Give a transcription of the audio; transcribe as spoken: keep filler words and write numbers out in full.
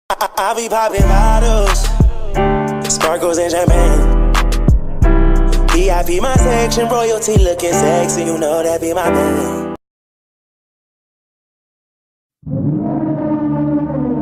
I, I be popping bottles, sparkles and champagne. V I P my section, royalty looking sexy, you know that be my man.